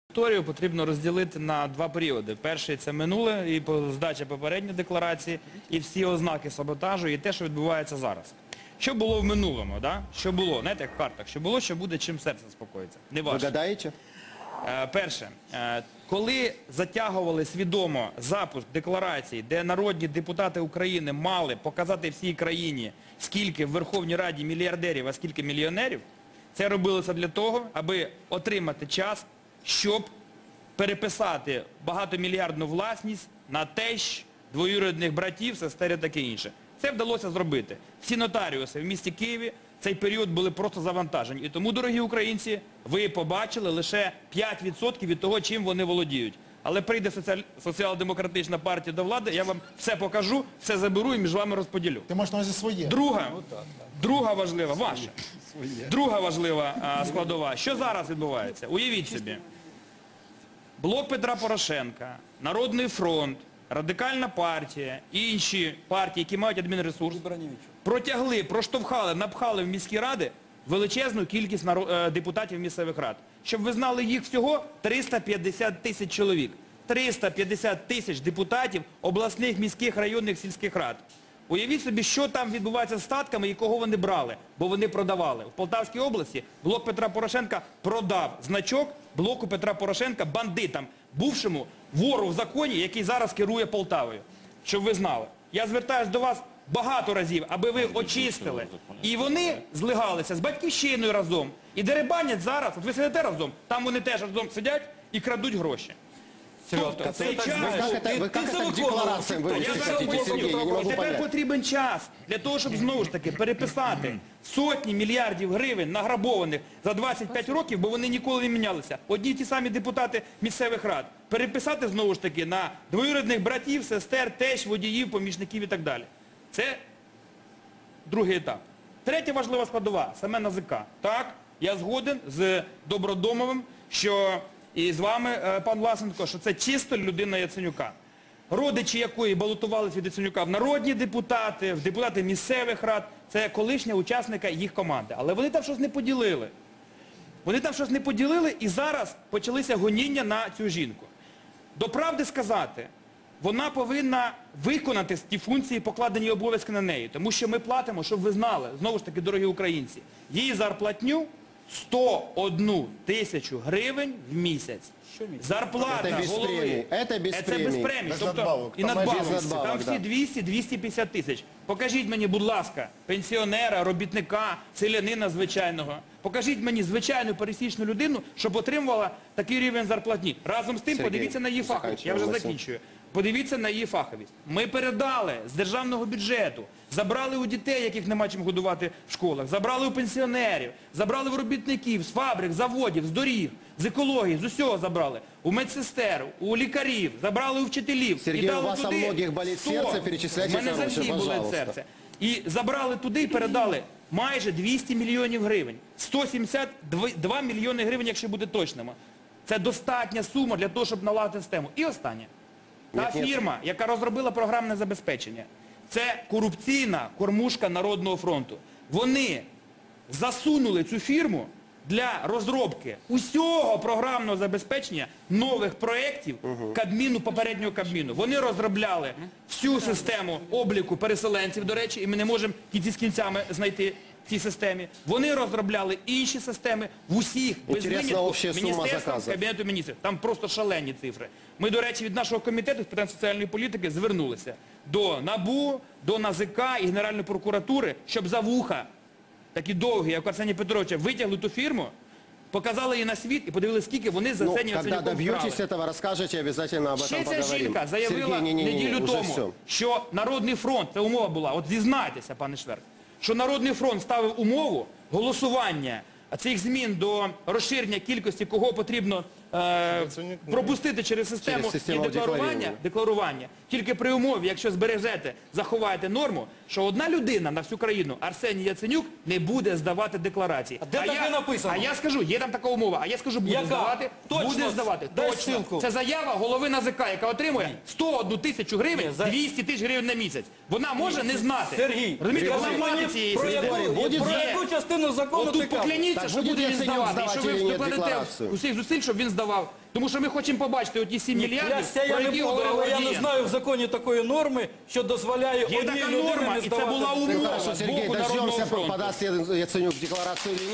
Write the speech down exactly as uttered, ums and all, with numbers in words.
Історію потрібно розділити на два періоди. Перший – це минуле, і здача попередньої декларації, і всі ознаки саботажу, і те, що відбувається зараз. Що було в минулому, да? Що було, знаєте, як в картах, що було, що буде, чим серце спокоїться. Не ваше. Ви гадаєте? Е, перше, е, коли затягували свідомо запуск декларації, де народні депутати України мали показати всій країні, скільки в Верховній Раді мільярдерів, а скільки мільйонерів, це робилося для того, аби отримати час, щоб переписати багатомільярдну власність на тещ, двоюрідних братів, сестер і таке інше. Це вдалося зробити. Всі нотаріуси в місті Києві цей період були просто завантажені. І тому, дорогі українці, ви побачили лише п'ять відсотків від того, чим вони володіють. Але прийде соціаль... соціал-демократична партія до влади, я вам все покажу, все заберу і між вами розподілю. Ти можеш на увазі своє. Друга, друга важлива, ваша. Друга важлива а, складова. Що зараз відбувається? Уявіть собі. Блок Петра Порошенка, Народний фронт, Радикальна партія і інші партії, які мають адмінресурс, протягли, проштовхали, напхали в міські ради величезну кількість депутатів місцевих рад. Щоб ви знали, їх всього триста п'ятдесят тисяч чоловік. триста п'ятдесят тисяч депутатів обласних, міських, районних, сільських рад. Уявіть собі, що там відбувається з статками і кого вони брали, бо вони продавали. В Полтавській області блок Петра Порошенка продав значок блоку Петра Порошенка бандитам, бувшому вору в законі, який зараз керує Полтавою. Щоб ви знали. Я звертаюся до вас багато разів, аби ви очистили. І вони злигалися з Батьківщиною разом. І дерибанять зараз, от ви сидите разом, там вони теж разом сидять і крадуть гроші. Тобто, цей час... Ви як це деклараціям вивести хотіте, Сергій? Я не можу Тепер понять. потрібен час для того, щоб знову ж таки переписати сотні мільярдів гривень награбованих за двадцять п'ять років, бо вони ніколи не мінялися. Одні й ті самі депутати місцевих рад. Переписати знову ж таки на двоюрідних братів, сестер, тещ, водіїв, помічників і так далі. Це другий етап. Третя важлива складова – саме НАЗК. Так, я згоден з Добродомовим, що... І з вами, пан Власенко, що це чисто людина Яценюка. Родичі якої балотувалися від Яценюка в народні депутати, в депутати місцевих рад, це колишня учасника їх команди. Але вони там щось не поділили. Вони там щось не поділили і зараз почалися гоніння на цю жінку. До правди сказати, вона повинна виконати ті функції, покладені обов'язки на неї. Тому що ми платимо, щоб ви знали, знову ж таки, дорогі українці, її зарплатню сто одну тисячу гривень в місяць. Зарплата голови. Це без премії. Це без премії. Тобто, і надбавок. Там всі двісті - двісті п'ятдесят тисяч. Покажіть мені, будь ласка, пенсіонера, робітника, селянина звичайного. Покажіть мені звичайну пересічну людину, щоб отримувала такий рівень зарплатні. Разом з тим, подивіться на її фаховість. Я вже закінчую. Подивіться на її фаховість. Ми передали з державного бюджету, забрали у дітей, яких нема чим годувати в школах, забрали у пенсіонерів, забрали в робітників, з фабрик, заводів, з доріг, з екології, з усього забрали. У медсестер, у лікарів, забрали у вчителів. Сергій, у вас у многих болить серце, перечисляйте це гроші, пожалуйста. У мене за всіх болить серце. І забрали туди і передали майже двісті мільйонів гривень. сто сімдесят два мільйони гривень, якщо буде точними. Це достатня сума для того, щоб наладити систему. І останнє. Та фірма, яка розробила програмне забезпечення, це корупційна кормушка Народного фронту. Вони засунули цю фірму для розробки усього програмного забезпечення нових проєктів Кабміну, попереднього Кабміну. Вони розробляли всю систему обліку переселенців, до речі, і ми не можемо кінці з кінцями знайти в цій системі. Вони розробляли інші системи в усіх, без винятку, Міністерства, Кабінету міністрів. Там просто шалені цифри. Ми, до речі, від нашого комітету з питань соціальної політики звернулися до НАБУ, до НАЗК і Генеральної прокуратури, щоб за вуха, такі довгі, як у Арсенія Петровича, витягли ту фірму, показали її на світ і подивилися, скільки вони за Арсенія Яценюком вкрали. Когда добьетесь этого, расскажете, обязательно об этом поговорим. Ще ця жінка заявила неділю тому, що Народний фронт, це умова була, от зізнайтеся, пане Шверк, що Народний фронт ставив умову голосування цих змін до розширення кількості, кого потрібно е, пропустити через систему, через систему і декларування, декларування, тільки при умові, якщо збережете, заховаєте норму, що одна людина на всю країну, Арсеній Яценюк, не буде здавати декларації. А де таке написано? А я скажу, є там така умова, а я скажу, буде Яка? здавати, Точно? буде здавати. Дай Точно. ссылку. Це заява голови НАЗК, яка отримує сто одну тисячу гривень, Ні, за- двісті тисяч гривень на місяць. Вона може не знати. Сергій, Розумієте, вона Григорій, мати цієї про яку- системи. Про Є. яку частину закону От ти тут кажеш? покляніться, Так що буде буде він Яценюк здавати, і здавати що ви чи ні докладете декларацію? усіх зусиль, щоб він здавав. здавав. Тому що ми хочемо побачити оті сім мільярдів, Клясться я про не які буду, говорив але я не Гордієнко. знаю в законі такої норми, що дозволяє Є одній така людині норма, не і це здавати. була Ну, умова хорошо, з Сергей, боку Народного дождемся, фронту. подаст Яценюк декларацию или нет.